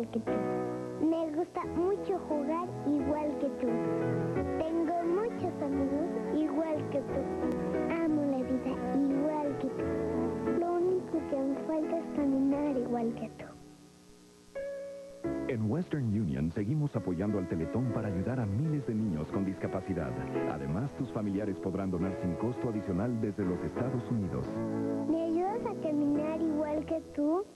igual que tú. Me gusta mucho jugar igual que tú. Tengo muchos amigos igual que tú. Amo la vida igual que tú. Lo único que me falta es caminar igual que tú. En Western Union seguimos apoyando al Teletón para ayudar a miles de niños con discapacidad. Además, tus familiares podrán donar sin costo adicional desde los Estados Unidos. ¿Me ayudas a caminar igual que tú?